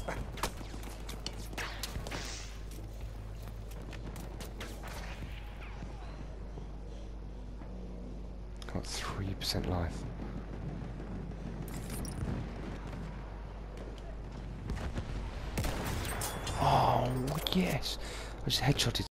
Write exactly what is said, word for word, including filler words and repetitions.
Got three percent life. Oh yes! I just headshotted